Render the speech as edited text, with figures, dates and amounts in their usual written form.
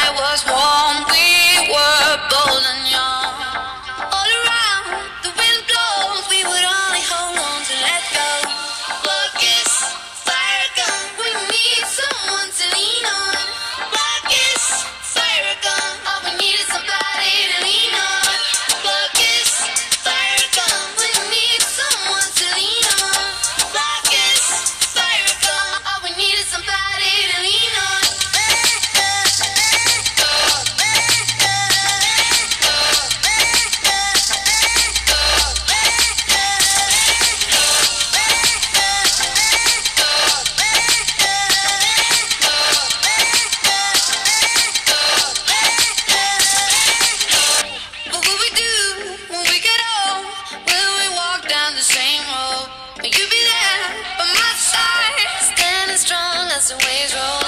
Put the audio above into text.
sky was warm, we were bold and young. All around, the wind blows, we would only hold on to let go. Focus, fire gun, we need someone to lean on. Focus, fire gun, all we need is somebody to lean on. Focus, fire gun, we need someone to lean on. Focus, fire gun, all we need is somebody to lean on. What will we do when we get old? Will we walk down the same road? Will you be there by my side, standing strong as the waves roll?